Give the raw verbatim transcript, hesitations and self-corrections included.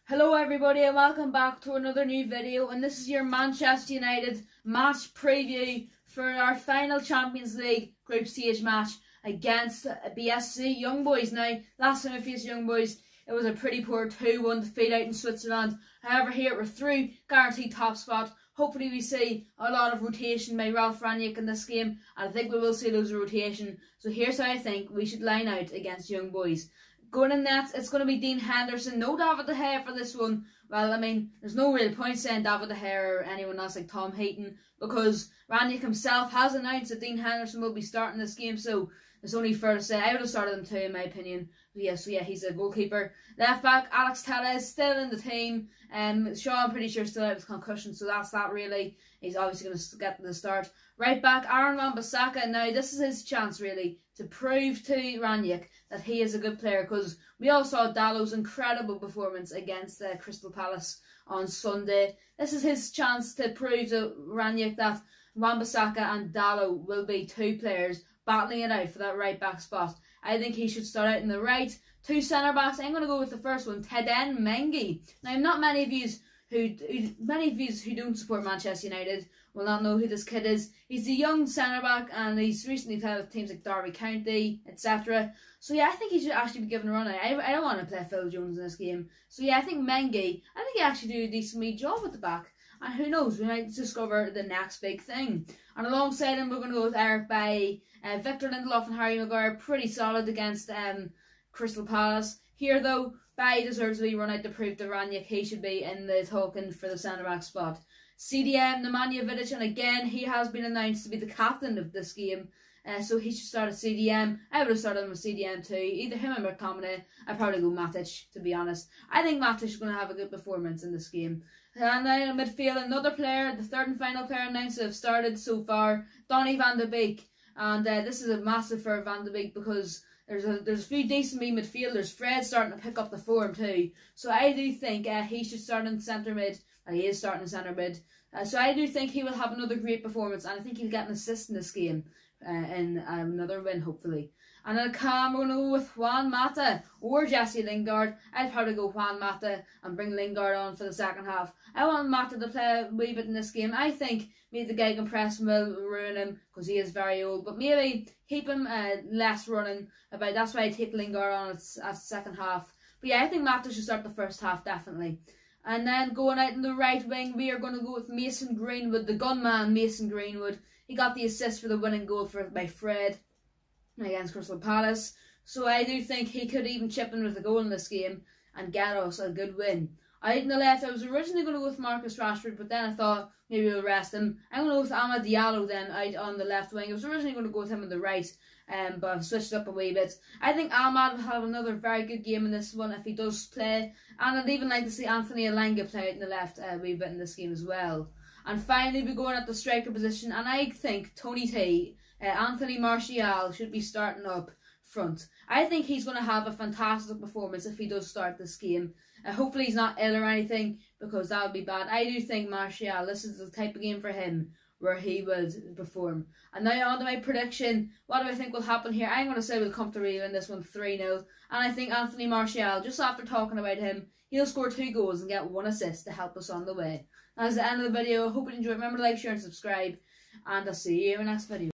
Hello everybody and welcome back to another new video, and this is your Manchester United match preview for our final Champions League group stage match against B S C Young Boys. Now, last time we faced Young Boys, it was a pretty poor two one defeat out in Switzerland. However, here we're through, guaranteed top spot. Hopefully we see a lot of rotation by Ralf Rangnick in this game, and I think we will see loads of rotation. So here's how I think we should line out against Young Boys. Going in nets, it's going to be Dean Henderson. No David De Gea for this one. Well, I mean, there's no real point saying David De Gea or anyone else like Tom Heaton, because Rangnick himself has announced that Dean Henderson will be starting this game, so it's only fair to say I would have started him too, in my opinion. But yeah, so yeah, he's a goalkeeper. Left back, Alex Telles still in the team. Um, Shaw, I'm pretty sure, still out with concussion, so that's that really. He's obviously going to get the start. Right back, Aaron Wan-Bissaka. Now, this is his chance, really, to prove to Rangnick that he is a good player, because we all saw Dallow's incredible performance against uh, Crystal Palace on Sunday. This is his chance to prove to Rangnick that Wan-Bissaka and Dallow will be two players battling it out for that right back spot. I think he should start out in the right. Two centre backs. I'm going to go with the first one, Teden Mengi. Now, not many of you who, who many of you who don't support Manchester United will not know who this kid is. He's a young centre back, and he's recently played with teams like Derby County, et cetera. So yeah, I think he should actually be given a run. I, I don't want to play Phil Jones in this game. So yeah, I think Mengi, I think he actually do a decent job at the back. And who knows, we might discover the next big thing. And alongside him, we're going to go with Eric Bailly, uh, Victor Lindelof and Harry Maguire, pretty solid against um, Crystal Palace. Here though, Bailly deserves to be run out to prove to Rangnick he should be in the talking for the centre-back spot. C D M, Nemanja Vidic, and again, he has been announced to be the captain of this game. Uh, so he should start at C D M. I would have started him with C D M too. Either him or McTominay. I'd probably go Matic, to be honest. I think Matic is going to have a good performance in this game. And then in midfield, another player, the third and final player announced to have started so far, Donny van de Beek. And uh, this is a massive for Van de Beek, because there's a there's a few decent wee midfielders. Fred's starting to pick up the form too. So I do think uh, he should start in centre mid. And he is starting in centre mid. Uh, so I do think he will have another great performance, and I think he'll get an assist in this game. Uh, and um, another win, hopefully. And then Cam, we're going to go with Juan Mata or Jesse Lingard. I'd probably go Juan Mata and bring Lingard on for the second half. I want Mata to play a wee bit in this game. I think maybe the gegenpress will ruin him, because he is very old. But maybe keep him uh, less running about. That's why I take Lingard on at, at the second half. But yeah, I think Mata should start the first half, definitely. And then going out in the right wing, we are going to go with Mason Greenwood, the gunman Mason Greenwood. He got the assist for the winning goal for by Fred against Crystal Palace. So I do think he could even chip in with a goal in this game and get us a good win. Out in the left, I was originally going to go with Marcus Rashford, but then I thought maybe we'll rest him. I'm going to go with Amad Diallo then out on the left wing. I was originally going to go with him on the right, um, but I've switched up a wee bit. I think Amad will have another very good game in this one if he does play. And I'd even like to see Anthony Elanga play out in the left a uh, wee bit in this game as well. And finally, we're going at the striker position, and I think Tony T, uh, Anthony Martial, should be starting up front. I think he's going to have a fantastic performance if he does start this game. Uh, hopefully he's not ill or anything, because that would be bad. I do think Martial, this is the type of game for him where he would perform. And now on to my prediction. What do I think will happen here? I'm going to say we'll comfortably win this one three nil. And I think Anthony Martial, just after talking about him, he'll score two goals and get one assist to help us on the way. That's the end of the video. I hope you enjoyed. Remember to like, share and subscribe. And I'll see you in the next video.